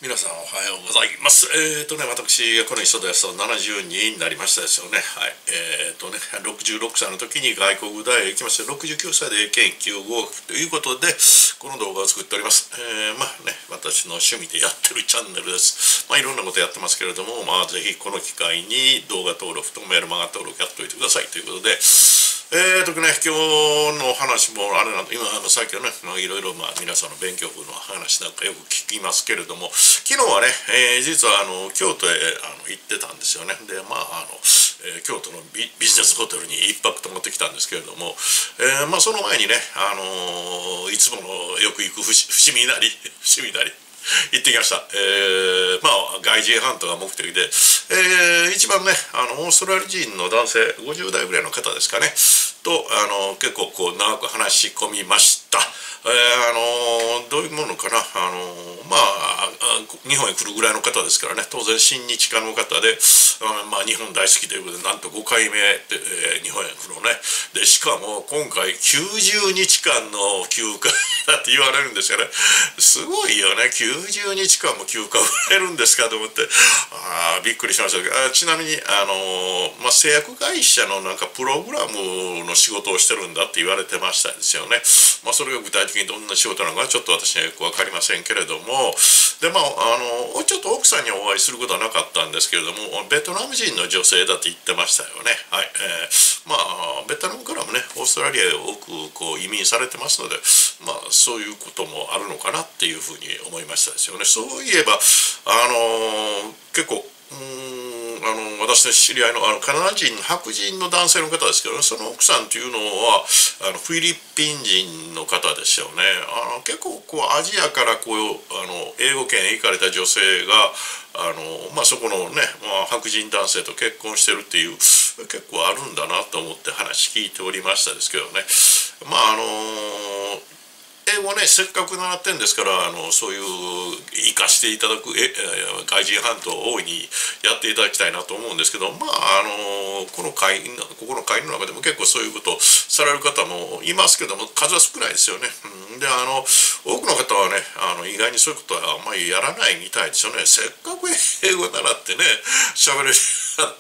皆さんおはようございます。私、この人ですと72になりましたですよね。はい。66歳の時に外国大へ行きまして、69歳で研究合格ということで、この動画を作っております。私の趣味でやってるチャンネルです。いろんなことやってますけれども、ぜひこの機会に動画登録とメルマガ登録やっておいてくださいということで、今日の話もあれなんで、さっきはね、いろいろ皆さんの勉強法の話なんかよく聞きますけれども、昨日はね、実は京都へ行ってたんですよね。で、京都のビジネスホテルに一泊泊まってきたんですけれども、その前にね、いつものよく行く伏見稲荷行ってきました。外人ハントが目的で、一番ね、オーストラリア人の男性、50代ぐらいの方ですかね、と結構長く話し込みました。どういうものかな、日本へ来るぐらいの方ですからね、当然親日家の方で、日本大好きということで、なんと5回目で、日本へ来るのね。で、しかも今回90日間の休暇だって言われるんですよね。すごいよね、90日間も休暇を得るんですかと思って、びっくりしましたけど、ちなみに製薬会社のなんかプログラムの仕事をしてるんだって言われてましたですよね。それが具体的にどんな仕事なのかちょっと私にはよく分かりませんけれども、でちょっと奥さんにお会いすることはなかったんですけれども、ベトナム人の女性だって言ってましたよね。はい。ベトナムからもね、オーストラリアへ多く移民されてますので、そういうこともあるのかなっていうふうに思いましたですよね。そういえば結構私の知り合いのカナダ人白人の男性の方ですけど、その奥さんというのはフィリピン人の方ですよね。結構アジアから英語圏へ行かれた女性がそこのね、白人男性と結婚してるっていう結構あるんだなと思って話聞いておりましたですけどね。英語ね、せっかく習ってんですから、そういう活かしていただく外人ハントを大いにやっていただきたいなと思うんですけど、ここの会の中でも結構そういうことをされる方もいますけども、数は少ないですよね。で、多くの方はね、意外にそういうことはあんまりやらないみたいですよね。せっかく英語習ってね、喋れるようになって、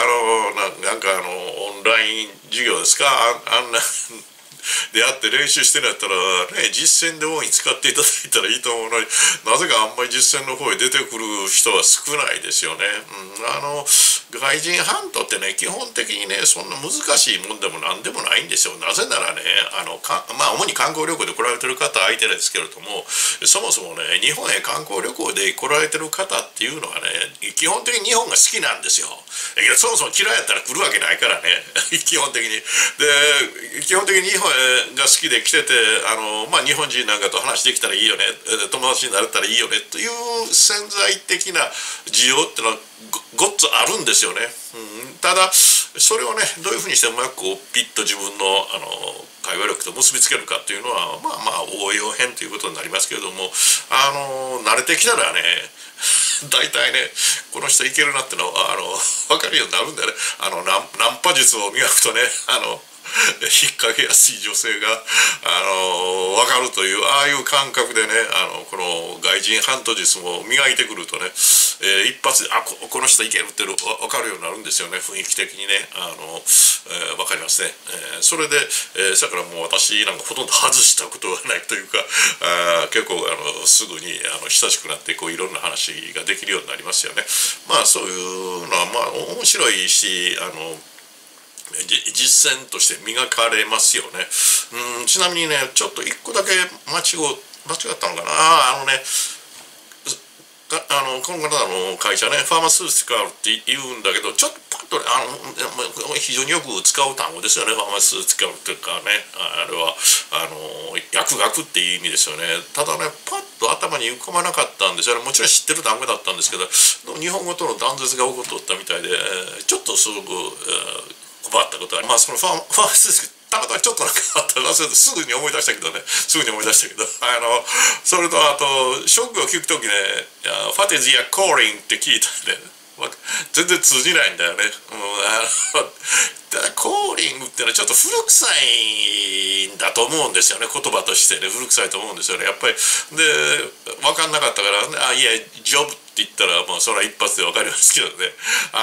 オンライン授業ですか、あんなであって練習してるんやったらね、実践で大いに使っていただいたらいいと思うのに、なぜかあんまり実践の方へ出てくる人は少ないですよね。外人ハントってね、基本的にね、そんな難しいもんでもなんでもないんですよ。なぜならね、主に観光旅行で来られてる方相手ですけれども、そもそもね、日本へ観光旅行で来られてる方っていうのはね、基本的に日本が好きなんですよ。だけどそもそも嫌いやったら来るわけないからね、基本的に。で、基本的に日本が好きで来てて、日本人なんかと話できたらいいよね、友達になれたらいいよねという潜在的な需要っていうのはごっつあるんですよね。ただそれをね、どういうふうにしてうまくピッと自分の会話力と結びつけるかっていうのは応用編ということになりますけれども、慣れてきたらね、大体ね、この人いけるなってのは分かるようになるんだよね。ナンパ術を磨くとね、引っ掛けやすい女性が分かるという、ああいう感覚でね、この外人ハント術も磨いてくるとね、一発でこの人いけるって分かるようになるんですよね、雰囲気的にね。分かりますね。それで、だからもう私なんかほとんど外したことがないというか、結構すぐに親しくなっていろんな話ができるようになりますよね。そういうのは面白いし、実践として磨かれますよね。ちなみにね、ちょっと一個だけ間違ったのかな。この方の会社ね、ファーマスーティカルって言うんだけど、ちょっとパッとね、非常によく使う単語ですよね、ファーマスーティカルっていうかね、あれは薬学っていう意味ですよね。ただね、パッと頭に浮かばなかったんですよね。もちろん知ってる単語だったんですけど、日本語との断絶が起こっとったみたいで、ちょっとすごく困ったことは、そのファーマスーティカルたまたまちょっとなんかあったらすぐに思い出したけど、それとあと職業を聞くときね、「What is your calling?」って聞いたんで、 全然通じないんだよね。ただコーリングってのはちょっと古臭いんだと思うんですよね、言葉としてね。古臭いと思うんですよね、やっぱり。で分かんなかったから「あ、いやジョブ」って言ったらもうそれは一発で分かりますけどね。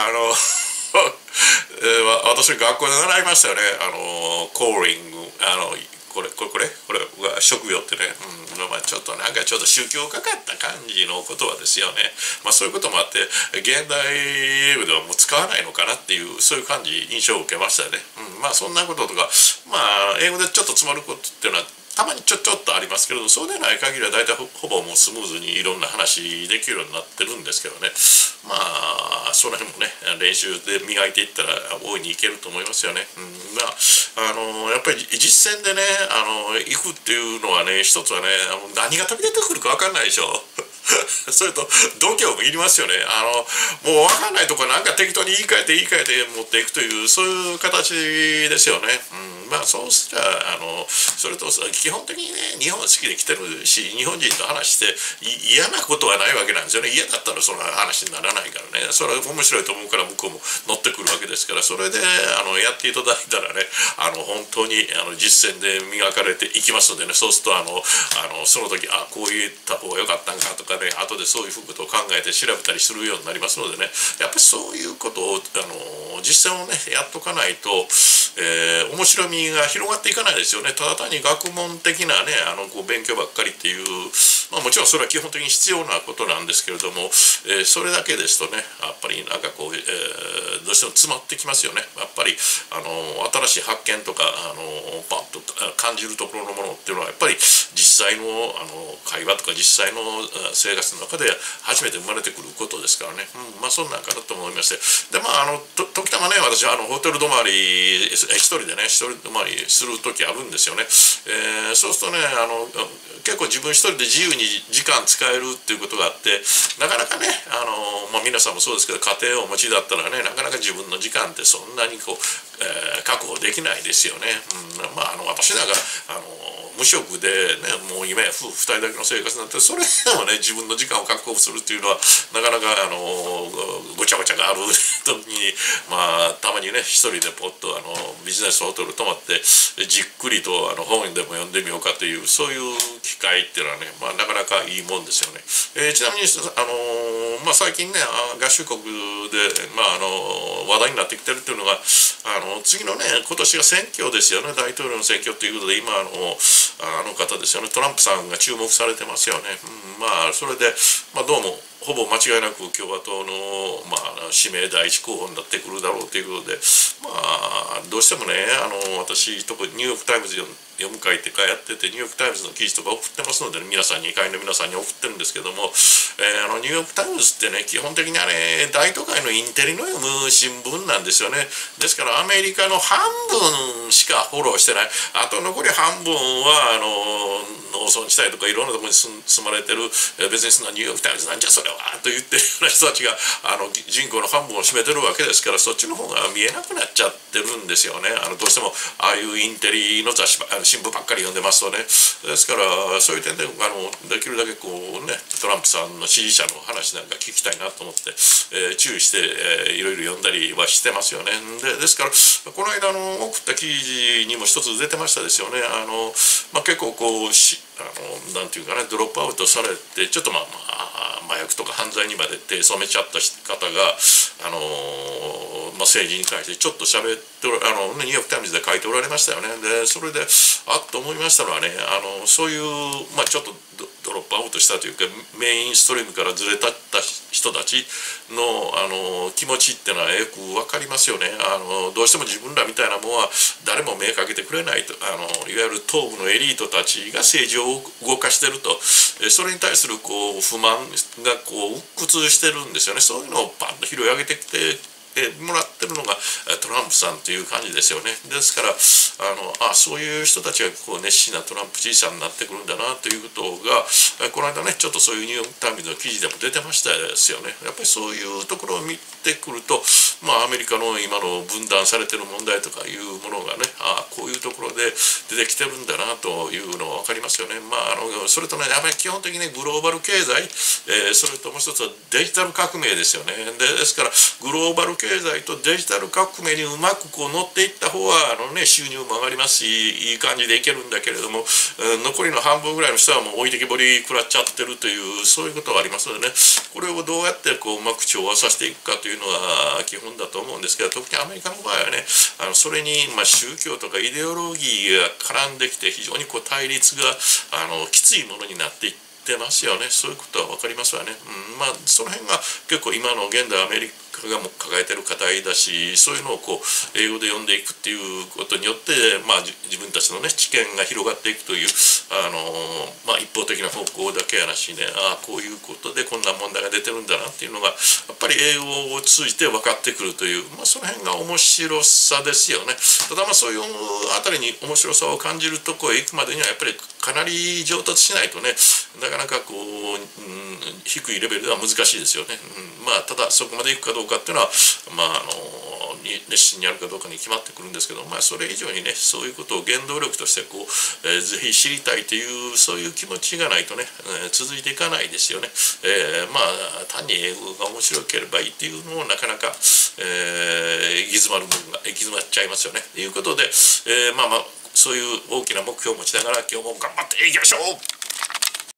私学校で習いましたよね、コーリング、これが職業ってね、ちょっとちょっと宗教かかった感じの言葉ですよね。そういうこともあって現代英語ではもう使わないのかなっていう、そういう感じ、印象を受けましたよね。そんなこととか、英語でちょっと詰まることっていうのはたまにちょっとありますけれど、そうでない限りは大体ほぼもうスムーズにいろんな話できるようになってるんですけどね。その辺もね練習で磨いていったら大いにいけると思いますよね。やっぱり実践でね行くっていうのはね、一つはね何が飛び出てくるか分かんないでしょ。それと度胸もいりますよね。もう分かんないところ適当に言い換えて持っていくという、そういう形ですよね。そうしたらそれと基本的にね日本好きで来てるし、日本人と話して嫌なことはないわけなんですよね。嫌だったらその話にならないからね。それは面白いと思うから向こうも乗ってくるわけですから、それでやっていただいたらね本当に実践で磨かれていきますのでね。そうするとその時こう言った方が良かったんかとかね、後でそういうことを考えて調べたりするようになりますのでね、やっぱりそういうことを実践をねやっとかないと、面白みが広がっていかないですよね。ただ単に学問的なね勉強ばっかりっていう、もちろんそれは基本的に必要なことなんですけれども、それだけですとねやっぱりどうしても詰まってきますよね。やっぱり新しい発見とかパッと感じるところのものっていうのはやっぱり実際の会話とか実際の生活の中で初めて生まれてくることですからね。そんなんかなと思いまして、で時たまね私ホテル泊まり一人でね泊まりする時あるんですよね。そうするとね結構自分一人で自由に時間使えるっていうことがあって、なかなかね皆さんもそうですけど家庭をお持ちだったらねなかなか自分の時間ってそんなに確保できないですよね。私なんか無職でねもう今や夫婦2人だけの生活になって、それでもね自分の時間を確保するっていうのはなかなかごちゃごちゃがある時にたまにね一人でポッとビジネスホテル泊まってじっくりと本でも読んでみようかという、そういう機会っていうのはねなかなかいいもんですよね。ちなみに最近ね合衆国で話題になってきてるっていうのが次のね今年が選挙ですよね。大統領の選挙ということで今方ですよね、トランプさんが注目されてますよね。それでどうもほぼ間違いなく共和党の、指名第一候補になってくるだろうということで、どうしてもね私特にニューヨーク・タイムズ読む会ってかやってて、ニューヨーク・タイムズの記事とか送ってますので、皆さんに会員の皆さんに送ってるんですけども、ニューヨーク・タイムズってね基本的に大都会のインテリの読む新聞なんですよね。ですからアメリカの半分しかフォローしてない、あと残り半分は農村地帯とかいろんなところに住まれてる、別にそんなニューヨーク・タイムズなんじゃそれはと言ってるような人たちが人口の半分を占めてるわけですから、そっちの方が見えなくなっちゃってるんですよね。どうしてもああいうインテリの雑誌新聞ばっかり読んでますとね。ですからそういう点でできるだけトランプさんの支持者の話なんか聞きたいなと思って、注意して、いろいろ読んだりはしてますよね。ですからこの間送った記事にも一つ出てましたですよね。結構なんていうかねドロップアウトされてちょっと麻薬とか犯罪にまで手染めちゃった方が政治に関してちょっと喋ってニューヨーク・タイムズで書いておられましたよね。でそれでと思いましたのはねそういうちょっとドロップアウトしたというかメインストリームからずれた人たちの気持ちっていうのはよく分かりますよね。どうしても自分らみたいなものは誰も目かけてくれないと、いわゆる東部のエリートたちが政治を動かしてると、それに対する不満が鬱屈してるんですよね。そういうのをパンと拾い上げてきてもらってるのがトランプさんという感じですよね。ですからそういう人たちが熱心なトランプ支持者になってくるんだなということがこの間ねちょっとそういうニューヨーク・タイムズの記事でも出てましたですよね。やっぱりそういうところを見てくるとアメリカの今の分断されてる問題とかいうものがねこういうところで出てきてるんだなというのが分かりますよね。それとねやっぱり基本的にグローバル経済それともう一つはデジタル革命ですよね。ですからグローバル経済とデジタル革命にうまくこう乗っていった方は収入も上がりますし、いい感じでいけるんだけれども、残りの半分ぐらいの人はもう置いてきぼり食らっちゃってるという、そういうことがありますのでね、これをどうやってこううまく調和させていくかというのは基本だと思うんですけど、特にアメリカの場合はね、それに宗教とかイデオロギーが絡んできて、非常にこう対立がきついものになっていってますよね。そういうことは分かりますわね。その辺が結構今の現代アメリカがも抱えてる課題だし、そういうのをこう英語で読んでいくっていうことによって、自分たちのね知見が広がっていくという、一方的な方向だけやなしね、こういうことでこんな問題が出てるんだなっていうのがやっぱり英語を通じて分かってくるという、その辺が面白さですよね。ただそういうあたりに面白さを感じるとこへ行くまでにはやっぱりかなり上達しないとね、なかなかこう、低いレベルでは難しいですよね。ただそこまで行くかどうかっていうのは熱心にやるかどうかに決まってくるんですけど、それ以上にね、そういうことを原動力としてこう、ぜひ知りたいというそういう気持ちがないとね、続いていかないですよね。単に英語が面白ければいいっていうのもなかなか、行き詰まっちゃいますよね。ということで、そういう大きな目標を持ちながら今日も頑張っていきましょう。